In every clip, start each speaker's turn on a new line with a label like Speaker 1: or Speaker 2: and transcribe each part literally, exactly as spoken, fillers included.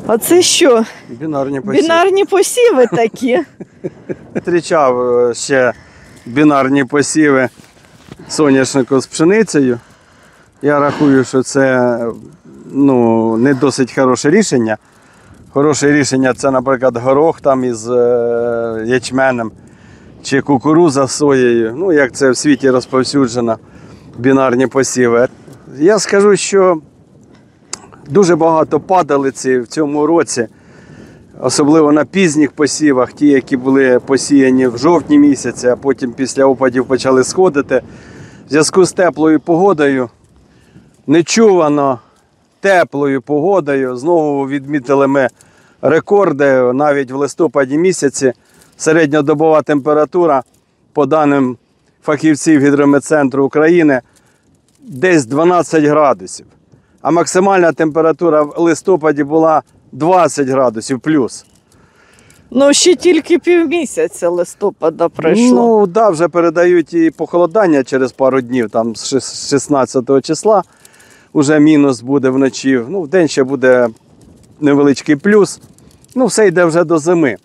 Speaker 1: А це що?
Speaker 2: Бінарні посіви.
Speaker 1: Бінарні посіви такі.
Speaker 2: Зустрічав ще бінарні посіви соняшнику з пшеницею. Я рахую, що це ну, не досить хороше рішення. Хороше рішення – це, наприклад, горох там із е, ячменем чи кукурудза з соєю. Ну, як це в світі розповсюджено, бінарні посіви. Я скажу, що дуже багато падалиці в цьому році, особливо на пізніх посівах, ті, які були посіяні в жовтні місяці, а потім після опадів почали сходити. В зв'язку з теплою погодою, нечувано теплою погодою, знову відмітили ми рекорди, навіть в листопаді місяці середньодобова температура, по даним фахівців Гідрометцентру України, десь дванадцять градусів. А максимальна температура в листопаді була двадцять градусів плюс.
Speaker 1: Ну, ще тільки півмісяця листопада пройшло.
Speaker 2: Ну, так, да, вже передають і похолодання через пару днів, там з шістнадцятого числа вже мінус буде вночі. Ну, вдень ще буде невеличкий плюс. Ну, все йде вже до зими.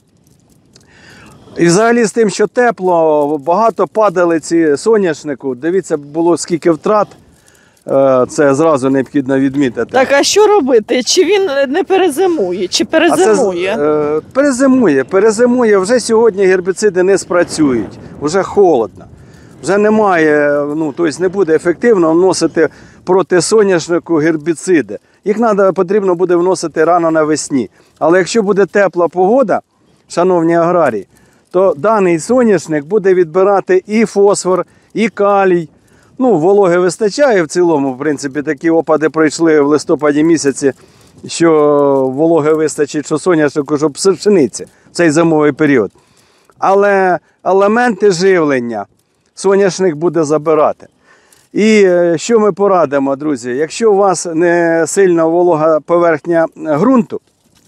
Speaker 2: І взагалі з тим, що тепло, багато падалиці соняшнику. Дивіться, було скільки втрат. Це зразу необхідно відмітити.
Speaker 1: Так, а що робити? Чи він не перезимує, чи перезимує?
Speaker 2: Це, е, перезимує, перезимує. Вже сьогодні гербіциди не спрацюють, вже холодно. Вже немає, ну, тобто не буде ефективно вносити проти соняшнику гербіциди. Їх надо, потрібно буде вносити рано навесні. Але якщо буде тепла погода, шановні аграрії, то даний соняшник буде відбирати і фосфор, і калій. Ну, вологи вистачає в цілому, в принципі, такі опади пройшли в листопаді місяці, що вологи вистачить, що соняшнику, що пшениці в цей зимовий період. Але елементи живлення соняшник буде забирати. І що ми порадимо, друзі? Якщо у вас не сильно волога поверхня ґрунту,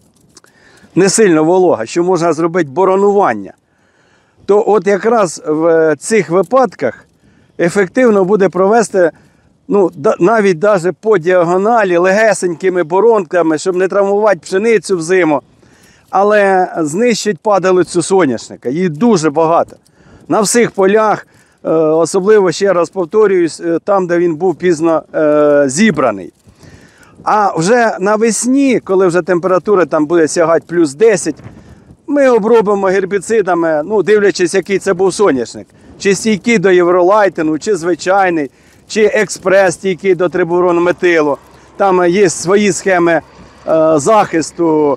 Speaker 2: не сильно волога, що можна зробити боронування, то от якраз в цих випадках ефективно буде провести, ну, навіть даже по діагоналі, легесенькими боронками, щоб не травмувати пшеницю взиму, але знищить падалицю соняшника. Її дуже багато. На всіх полях, особливо, ще раз повторююсь, там, де він був пізно е, зібраний. А вже навесні, коли вже температура там буде сягати плюс десять, ми обробимо гербіцидами, ну, дивлячись, який це був соняшник. Чи стійкий до євролайтингу, чи звичайний, чи експрес стійкий до трибурометилу. Там є свої схеми е, захисту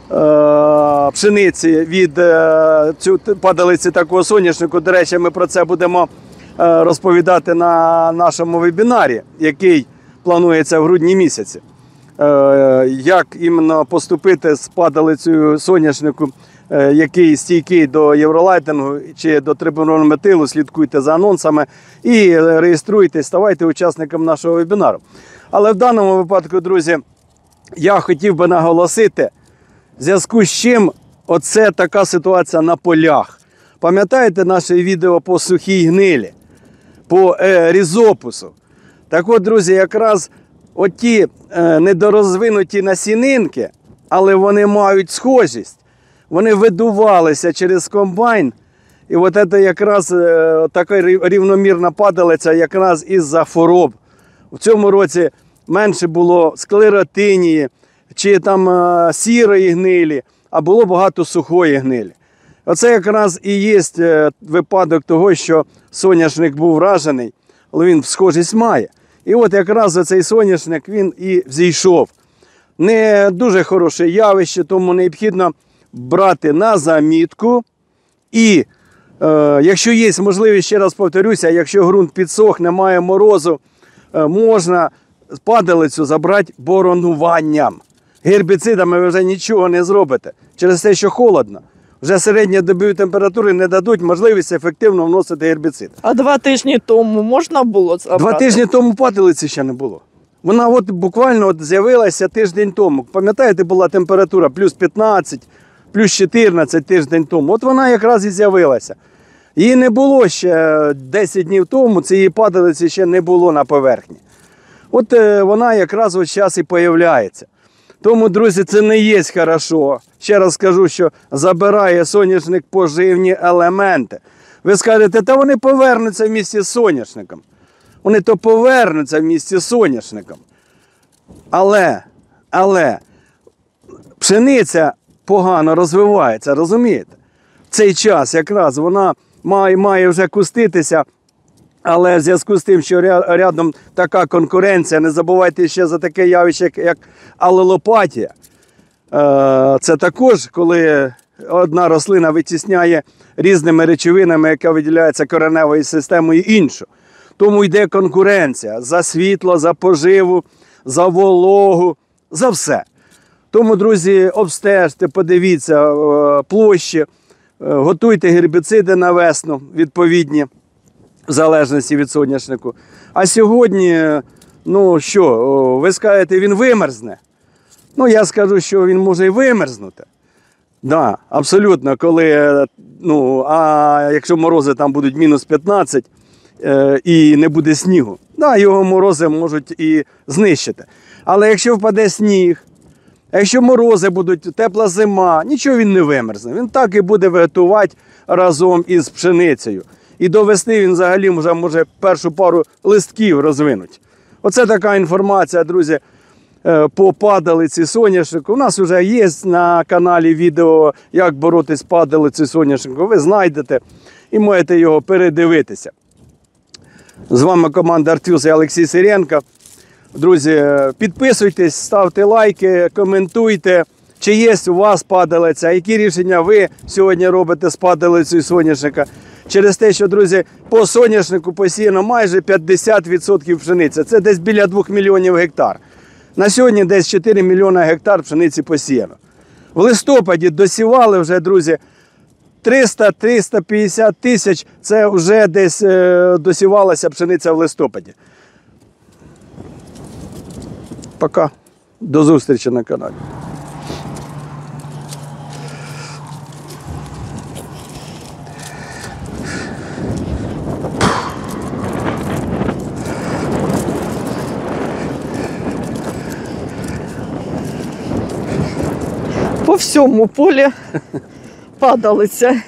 Speaker 2: е, пшениці від е, цю, падалиці такого соняшнику. До речі, ми про це будемо е, розповідати на нашому вебінарі, який планується в грудні місяці. Е, як іменно поступити з падалицею соняшнику, який стійкий до євролайтингу чи до трибурометилу, слідкуйте за анонсами і реєструйтесь, ставайте учасником нашого вебінару. Але в даному випадку, друзі, я хотів би наголосити, в зв'язку з чим оце така ситуація на полях. Пам'ятаєте наше відео по сухій гнилі, по е, різопусу? Так от, друзі, якраз оті е, недорозвинуті насінинки, але вони мають схожість. Вони видувалися через комбайн, і от це якраз е, така рівномірна падалиця якраз із-за хвороб. В цьому році менше було склеротинії, чи там е, сірої гнилі, а було багато сухої гнилі. Оце якраз і є е, випадок того, що соняшник був вражений, але він схожість має. І от якраз цей соняшник, він і взійшов. Не дуже хороше явище, тому необхідно брати на замітку. І е, якщо є можливість, ще раз повторюся, якщо ґрунт підсох, немає морозу, е, можна падалицю забрати боронуванням. Гербіцидами ви вже нічого не зробите. Через те, що холодно. Вже середньодобові температури не дадуть можливість ефективно вносити гербіцид.
Speaker 1: А два тижні тому можна було забрати?
Speaker 2: Два тижні тому падалиці ще не було. Вона от буквально от з'явилася тиждень тому. Пам'ятаєте, була температура плюс п'ятнадцять, плюс чотирнадцять тиждень тому. От вона якраз і з'явилася. Її не було ще десять днів тому, цієї падалиці ще не було на поверхні. От вона якраз от зараз і появляється. Тому, друзі, це не є хорошо. Ще раз скажу, що забирає соняшник поживні елементи. Ви скажете, та вони повернуться в місті з соняшником. Вони то повернуться в місті з соняшником. Але, але, пшениця погано розвивається, розумієте? В цей час якраз вона має, має вже куститися, але в зв'язку з тим, що рядом така конкуренція, не забувайте ще за таке явище, як алелопатія. Це також, коли одна рослина витісняє різними речовинами, яка виділяється кореневою системою, іншу. Тому йде конкуренція за світло, за поживу, за вологу, за все. Тому, друзі, обстежте, подивіться площі, готуйте гербіциди на весну відповідні, в залежності від соняшнику. А сьогодні, ну що, ви скажете, він вимерзне. Ну, я скажу, що він може і вимерзнути. Да, абсолютно, коли, ну, а якщо морози там будуть мінус п'ятнадцять е, і не буде снігу, да, його морози можуть і знищити. Але якщо впаде сніг, якщо морози будуть, тепла зима, нічого він не вимерзне. Він так і буде вегетувати разом із пшеницею. І до весни він взагалі вже може першу пару листків розвинути. Оце така інформація, друзі, по падалиці соняшнику. У нас вже є на каналі відео, як боротися з падалицею соняшнику. Ви знайдете і можете його передивитися. З вами команда Артюс і Олексій Сиренко. Друзі, підписуйтесь, ставте лайки, коментуйте, чи є у вас падалиця, які рішення ви сьогодні робите з падалицею соняшника. Через те, що, друзі, по соняшнику посіяно майже п'ятдесят відсотків пшениці. Це десь біля двох мільйонів гектар. На сьогодні десь чотири мільйони гектар пшениці посіяно. В листопаді досівали вже, друзі, триста - триста п'ятдесят тисяч. Це вже десь е, досівалася пшениця в листопаді. Пока. До зустрічі на каналі.
Speaker 1: По всьому полі падалиця.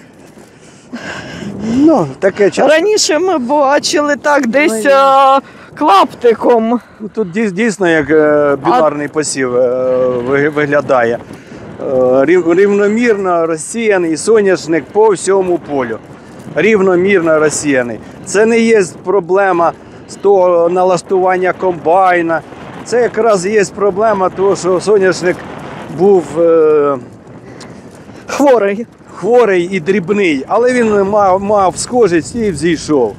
Speaker 2: Ну, таке часто.
Speaker 1: Раніше ми бачили так десь а, клаптиком.
Speaker 2: Ну, тут дійсно як е, бінарний а... посів е, виглядає. Е, рівномірно розсіяний соняшник по всьому полю. Рівномірно розсіяний. Це не є проблема з того налаштування комбайна. Це якраз є проблема того, що соняшник був е,
Speaker 1: хворий.
Speaker 2: хворий і дрібний, але він мав, мав схожість і взійшов.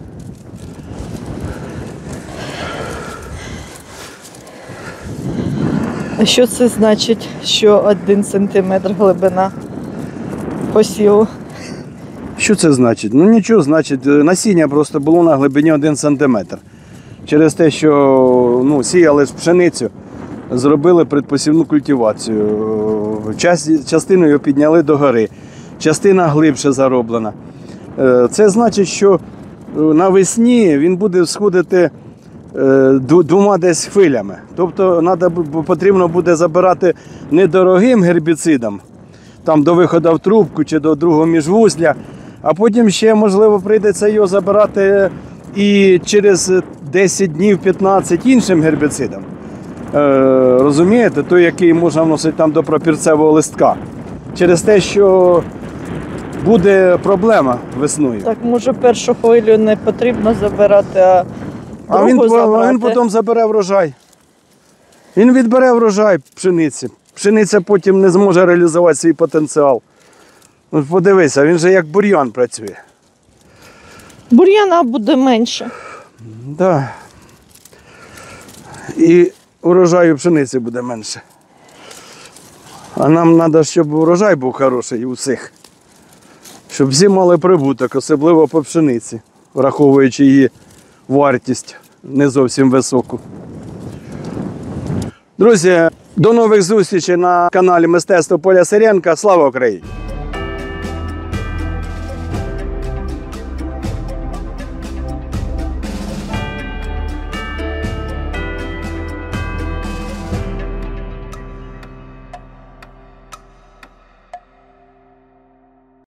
Speaker 1: А що це значить, що один сантиметр глибина посіву?
Speaker 2: Що це значить? Ну нічого, значить, насіння просто було на глибині один сантиметр. Через те, що ну, сіяли ж пшеницю, зробили предпосівну культивацію. Частину його підняли догори, частина глибше зароблена. Це значить, що навесні він буде сходити двома десь хвилями. Тобто надо, потрібно буде забирати недорогим гербіцидом, там до виходу в трубку чи до другого міжвузля, а потім ще, можливо, прийдеться його забирати і через десять днів, п'ятнадцять іншим гербіцидом. Е, розумієте? Той, який можна вносити там до пропірцевого листка. Через те, що буде проблема весною.
Speaker 1: Так, може, першу хвилю не потрібно забирати, а
Speaker 2: А він,
Speaker 1: забрати.
Speaker 2: а він потім забере врожай. Він відбере врожай пшениці. Пшениця потім не зможе реалізувати свій потенціал. От подивися, він же як бур'ян працює.
Speaker 1: Бур'яна буде менше.
Speaker 2: Так. Да. І урожаю пшениці буде менше. А нам треба, щоб урожай був хороший у всіх. Щоб всі мали прибуток, особливо по пшениці, враховуючи її вартість не зовсім високу. Друзі, до нових зустрічей на каналі Мистецтво Поля Сиренка. Слава Україні!